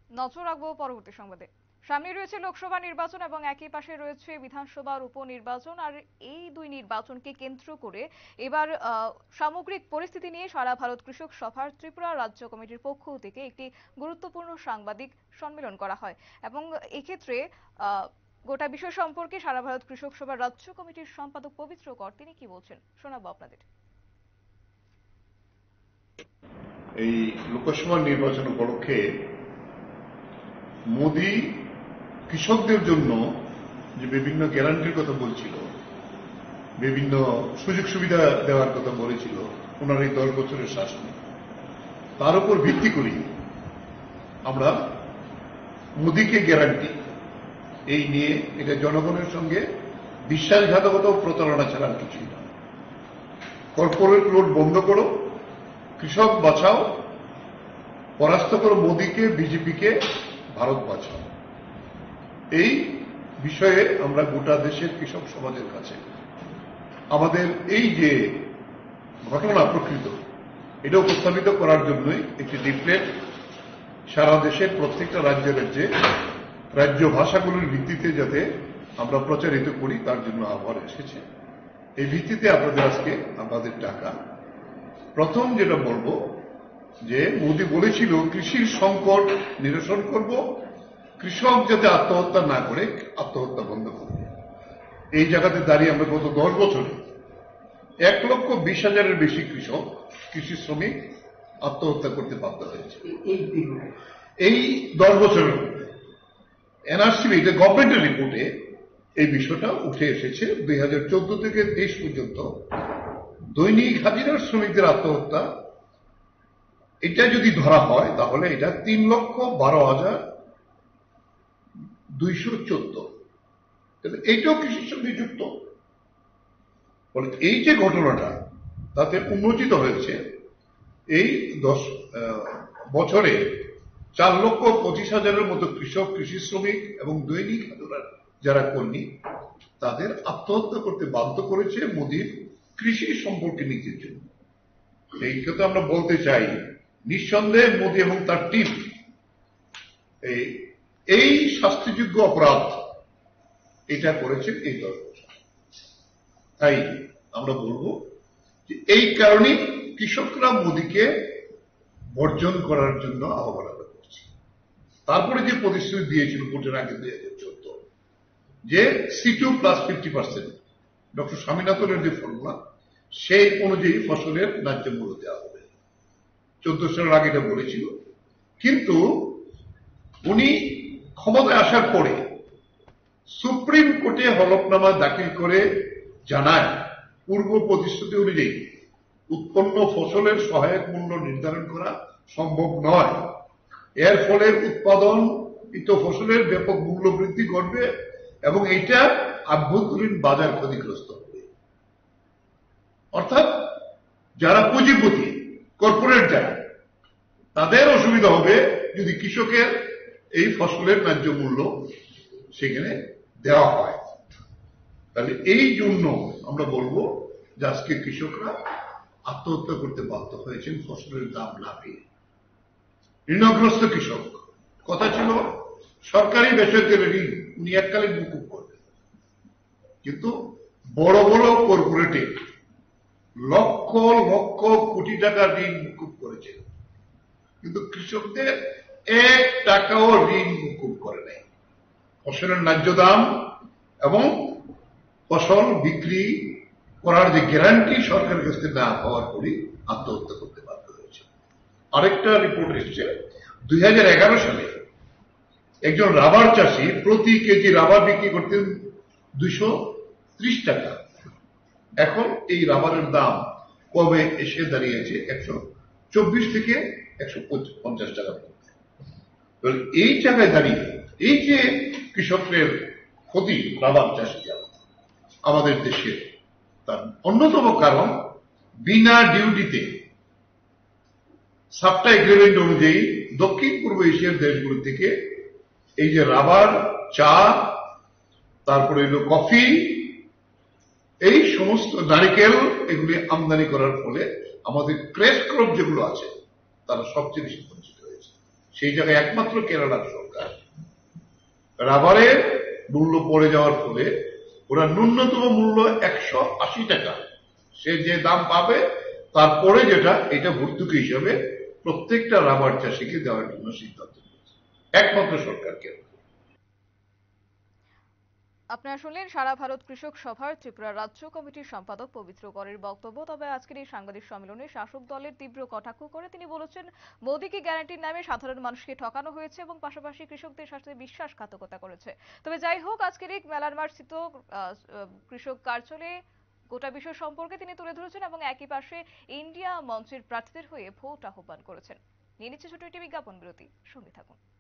নজর রাখবো পরবর্তী সংবাদে। সামনে রয়েছে লোকসভা নির্বাচন এবং একই পাশে রয়েছে বিধানসভার উপনির্বাচন। আর এই দুই নির্বাচনকে কেন্দ্র করে এবার সামগ্রিক পরিস্থিতি নিয়ে সারা ভারত কৃষক সভার ত্রিপুরা রাজ্য কমিটির পক্ষ থেকে একটি গুরুত্বপূর্ণ সাংবাদিক সম্মেলন করা হয় এবং এক্ষেত্রে গোটা বিষয় সম্পর্কে সারা ভারত কৃষক সভার রাজ্য কমিটির সম্পাদক পবিত্র কর তিনি কি বলছেন শোনাবো আপনাদের। এই লোকসভা নির্বাচন উপলক্ষে মোদি কৃষকদের জন্য যে বিভিন্ন গ্যারান্টির কথা বলছিল, বিভিন্ন সুযোগ সুবিধা দেওয়ার কথা বলেছিল ওনার এই 10 বছরের শাসনে, তার উপর ভিত্তি করি আমরা মোদিকে গ্যারান্টি এই নিয়ে এটা জনগণের সঙ্গে বিশ্বাসঘাতকতা ও প্রতারণা ছাড়া আর কিছুই না। কর্পোরেট লুট বন্ধ করো, কৃষক বাঁচাও, পরাস্ত করো মোদিকে, বিজেপিকে, ভারত বাঁচাও। এই বিষয়ে আমরা গোটা দেশের কৃষক সমাজের কাছে আমাদের এই যে ঘটনা প্রকৃত এটা উপস্থাপিত করার জন্যই একটি লিফলেট সারা দেশের প্রত্যেকটা রাজ্যে রাজ্য ভাষাগুলোর ভিত্তিতে যাতে আমরা প্রচারিত করি তার জন্য আহ্বান এসেছে। এই ভিত্তিতে আপনাদের আজকে আমাদের টাকা প্রথম যেটা বলবো যে মোদি বলেছিল কৃষির সংকট নিরসন করব, কৃষক যাতে আত্মহত্যা না করে আত্মহত্যা বন্ধ করব। এই জায়গাতে দাঁড়িয়ে আমরা গত 10 বছরে 1,20,000-এর বেশি কৃষক, কৃষি শ্রমিক আত্মহত্যা করতে বাধ্য হয়েছে এই 10 বছরের মধ্যে। এনআরসিবি এটা গভর্নমেন্টের রিপোর্টে এই বিষয়টা উঠে এসেছে। 2014 থেকে 23 পর্যন্ত দৈনিক হাজিরার শ্রমিকদের আত্মহত্যা এটা যদি ধরা হয় তাহলে এটা 3,12,214। এইটাও কৃষির সঙ্গে যুক্ত। এই যে ঘটনাটা তাতে উন্মোচিত হয়েছে এই 10 বছরে 4,25,000-এর মতো কৃষক, কৃষি শ্রমিক এবং দৈনিক হাজিরার যারা কর্মী তাদের আত্মহত্যা করতে বাধ্য করেছে মোদির কৃষি সম্পর্কে নীতির জন্য। এই কথা আমরা বলতে চাই নিঃসন্দেহে মোদি এবং তার টিম এই শাস্তিযোগ্য অপরাধ এটা করেছেন এই 10 বছর। তাই আমরা বলবো যে এই কারণে কৃষকরা মোদিকে বর্জন করার জন্য আহ্বান করছে। তারপরে যে প্রতিশ্রুতি দিয়েছিল ভোটের আগে 2014 যে C2 + 50%, ডক্টর স্বামীনাথনের যে ফর্মুলা সেই অনুযায়ী ফসলের ন্যায্য মূল্য দেওয়া হবে। 14 সালের আগে এটা বলেছিল, কিন্তু উনি ক্ষমতায় আসার পরে সুপ্রিম কোর্টে হলফনামা দাখিল করে জানায় পূর্ব প্রতিশ্রুতি অনুযায়ী উৎপন্ন ফসলের সহায়ক মূল্য নির্ধারণ করা সম্ভব নয়। এর ফলে উৎপাদনকৃত ফসলের ব্যাপক মূল্য বৃদ্ধি ঘটবে এবং এটা আভ্যন্তরীণ বাজার ক্ষতিগ্রস্ত হবে। অর্থাৎ যারা পুঁজিপতি, কর্পোরেট যারা, তাদের অসুবিধা হবে যদি কৃষকের এই ফসলের ন্যায্য মূল্য সেখানে দেওয়া হয়। তাহলে এই জন্য আমরা বলবো যে আজকে কৃষকরা আত্মহত্যা করতে বাধ্য হয়েছেন ফসলের দাম না পেয়ে। ঋণগ্রস্ত কৃষক, কথা ছিল সরকারি বেসরকারি ঋণ উনি এককালে মুকুব করবেন, কিন্তু বড় বড় কর্পোরেটে লক্ষ লক্ষ কোটি টাকা ঋণ মুকুব করেছে, কিন্তু কৃষকদের 1 টাকাও ঋণ মুকুব করে নাই। ফসলের ন্যায্য দাম এবং ফসল বিক্রি করার যে গ্যারান্টি সরকারের কাছ থেকে না হওয়ার পরই আত্মহত্যা করতে বাধ্য হয়েছে। আরেকটা রিপোর্ট এসেছে 2011 সালে একজন রাবার চাষি প্রতি কেজি রাবার বিক্রি করতেন 230 টাকা। এখন এই রাবারের দাম কমে এসে দাঁড়িয়েছে 124 থেকে 150 টাকা। এই জায়গায় দাঁড়িয়ে এই যে কৃষকদের ক্ষতি রাবার চাষি আমাদের দেশে, তার অন্যতম কারণ বিনা ডিউটিতে সাপ্টা এগ্রিমেন্ট অনুযায়ী দক্ষিণ পূর্ব এশিয়ার দেশগুলো থেকে এই যে রাবার, চা, তারপরে হলো কফি, এই সমস্ত নারিকেল এগুলি আমদানি করার ফলে আমাদের ক্রেস ক্রপ যেগুলো আছে তারা সবচেয়ে বেশি বঞ্চিত হয়েছে। সেই জায়গায় একমাত্র কেরালার সরকার রাবারের মূল্য পড়ে যাওয়ার ফলে ওরা ন্যূনতম মূল্য 180 টাকা, সে যে দাম পাবে তারপরে যেটা এটা ভর্তুকি হিসাবে প্রত্যেকটা রাবার চাষিকে দেওয়ার জন্য সিদ্ধান্ত নিয়েছে একমাত্র সরকার কেরালা। আপনারা শুনলেন সারা ভারত কৃষক সভার ত্রিপুরা রাজ্য কমিটির সম্পাদক পবিত্র করের বক্তব্য। তবে আজকের এই সাংবাদিক সম্মেলনে শাসক দলের তীব্র কটাক্ষ করে তিনি বলেছেন, মোদীকে গ্যারান্টির নামে সাধারণ মানুষকে ঠকানো হয়েছে এবং পাশাপাশি কৃষকদের সাথে বিশ্বাসঘাতকতা করেছে। তবে যাই হোক, আজকের এই মেলার মাঠস্থিত কৃষক কার্যালয়ে গোটা বিষয় সম্পর্কে তিনি তুলে ধরেছেন এবং একই পাশে ইন্ডিয়া মঞ্চের প্রার্থীদের হয়ে ভোট আহ্বান করেছেন। নিয়ে নিচ্ছে ছোট একটি বিজ্ঞাপন বিরতি, সঙ্গে থাকুন।